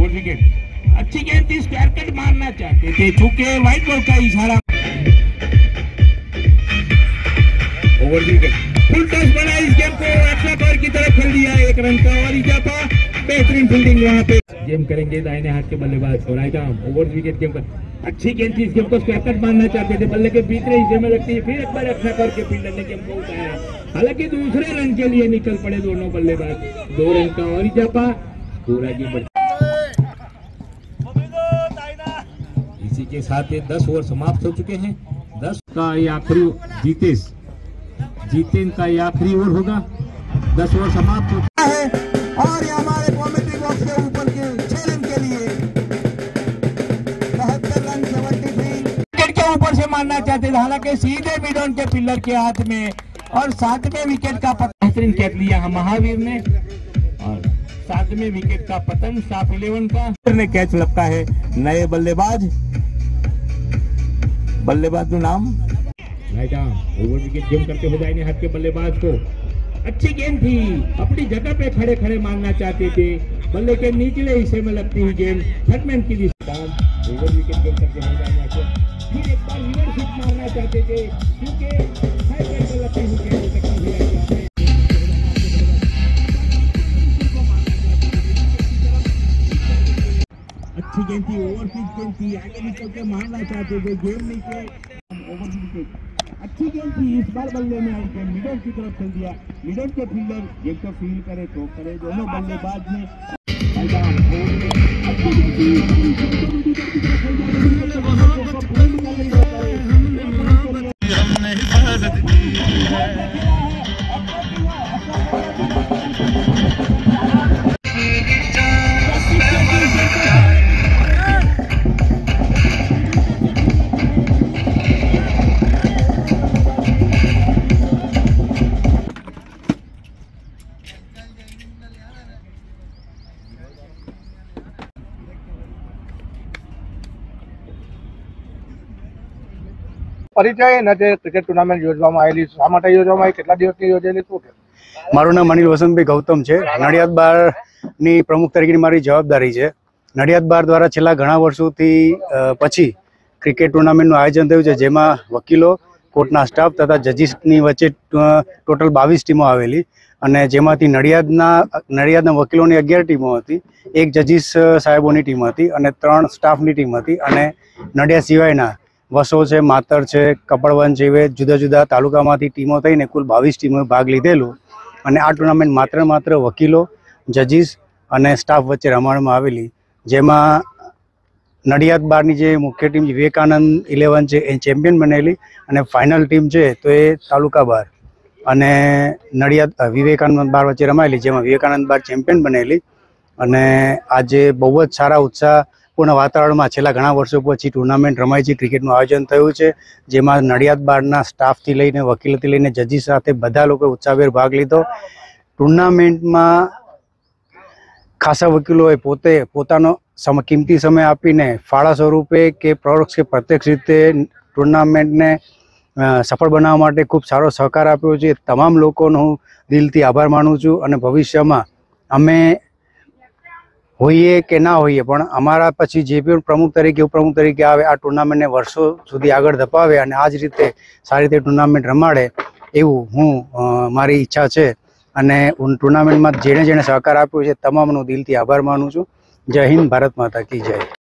Over wicket. अच्छी गेंद थी, स्क्वायर कट मारना चाहते थे, चूंकि व्हाइट बॉल का इशारा। ओवर विकेट, फुल टॉस बना, इस गेम को एक्स्ट्रा कवर की तरफ खेल दिया, 1 रन का और इजाफा। बेहतरीन फील्डिंग वहां पे। गेम करेंगे दाहिने हाथ के बल्लेबाज सोरायगाम। ओवर विकेट गेम पर अच्छी गेंद थी, इस गेम को स्क्वायर कट मारना चाहते थे, बल्ले के भीतरे हिस्से में लगती है, फिर एक बार एक्स्ट्रा कवर के फील्डर ने गेम को उठाया। हालांकि दूसरे रन के लिए निकल पड़े दोनों बल्लेबाज, 2 रन का और इजाफा। स्कोर आगे बढ़, इसी के साथ ये 10 ओवर समाप्त हो चुके हैं। 10 का ये आखिरी जीतेन का ये आखिरी ओवर होगा। 10 ओवर समाप्त हो चुका है और ये हमारे कॉमेंट्री बॉक्स के ऊपर के 6 रन के लिए 72 रन 73 विकेट के ऊपर से मारना चाहते थे, हालांकि सीधे मिड ऑन के पिलर के हाथ में और 7वें विकेट का बेहतरीन कैच लिया महावीर ने और 7वें विकेट का पतन स्टाफ 11 का ने कैच लपका है। नए बल्लेबाज नाम ओवर विकेट गेम करते हो दाहिने हाथ के बल्लेबाज को। अच्छी गेंद थी, अपनी जगह पे खड़े खड़े मारना चाहते थे, बल्ले के निचले हिस्से में लगती हुई गेंद थर्डमैन की दिशा। ओवर विकेट गेम करते हो दाहिने हाथ को, फिर एक बार रिवर्स मारना चाहते थे, क्योंकि लगती हुई गेंद अच्छी गेंद थी, ओवर पिच गेंद थी, आगे निकल के मारना चाहते थे, गेम नहीं के ओवर विकेट। अच्छी गेंद थी, इस बार बल्ले में आउट, मिडल की तरफ खेल दिया, मिडल के फील्डर गेम को फील करे तो करे, दोनों बल्लेबाज ने अच्छी गेंद थी। પરિચય અને જે ક્રિકેટ ટુર્નામેન્ટ યોજવામાં આવેલી શા માટે યોજવામાં આવી, કેટલા દિવસની યોજેલી, શું કે? મારું નામ અનિલ વસંતભાઈ ગૌતમ છે। નડિયાદ બારની પ્રમુખ તરીકેની મારી જવાબદારી છે। નડિયાદ બાર દ્વારા છેલ્લા ઘણા વર્ષોથી પછી ક્રિકેટ ટુર્નામેન્ટનું આયોજન થયું છે, જેમાં વકીલો, કોર્ટના સ્ટાફ તથા જજીસની વચ્ચે ટોટલ 22 ટીમો આવેલી અને જેમાંથી નડિયાદના વકીલોની 11 ટીમો હતી, 1 જજીસ સાહેબોની ટીમ હતી અને 3 સ્ટાફની ટીમ હતી અને નડિયાદ સિવાયના વસો છે, માતર છે, કપડવન છે, એવે જુદા જુદા તાલુકામાંથી ટીમો થઈને કુલ 22 ટીમોએ ભાગ લીધેલું અને આ ટુર્નામેન્ટ માત્ર વકીલો, જજીસ અને સ્ટાફ વચ્ચે રમાડવામાં આવેલી, જેમાં નડિયાદ બારની જે મુખ્ય ટીમ વિવેકાનંદ 11 છે એ ચેમ્પિયન બનેલી અને ફાઇનલ ટીમ છે તો એ તાલુકા બાર અને નડિયાદ વિવેકાનંદ બાર વચ્ચે રમાયેલી, જેમાં વિવેકાનંદ બાર ચેમ્પિયન બનેલી અને આજે બહુ જ સારા ઉત્સાહપૂર્ણ વાતાવરણમાં છેલ્લા ઘણા વર્ષો પછી ટુર્નામેન્ટ રમાય છે, ક્રિકેટનું આયોજન થયું છે, જેમાં નડિયાદ બારના સ્ટાફથી લઈને વકીલોથી લઈને જજીસ સાથે બધા લોકોએ ઉત્સાહભેર ભાગ લીધો। ટુર્નામેન્ટમાં ખાસા વકીલોએ પોતાનો કિંમતી સમય આપીને ફાળા સ્વરૂપે કે પરોક્ષ કે પ્રત્યક્ષ રીતે ટુર્નામેન્ટને સફળ બનાવવા માટે ખૂબ સારો સહકાર આપ્યો છે। તમામ લોકોનો હું દિલથી આભાર માનું છું અને ભવિષ્યમાં અમે હોઈએ કે ના હોઈએ પણ અમારા પછી જે પણ પ્રમુખ તરીકે ઉપપ્રમુખ તરીકે આવે આ ટુર્નામેન્ટને વર્ષો સુધી આગળ ધપાવે અને આ જ રીતે સારી રીતે ટુર્નામેન્ટ રમાડે એવું હું મારી ઈચ્છા છે અને ટુર્નામેન્ટમાં જેણે સહકાર આપ્યો છે તમામનો દિલથી આભાર માનું છું। જય હિન્દ, ભારત માતા કી જય।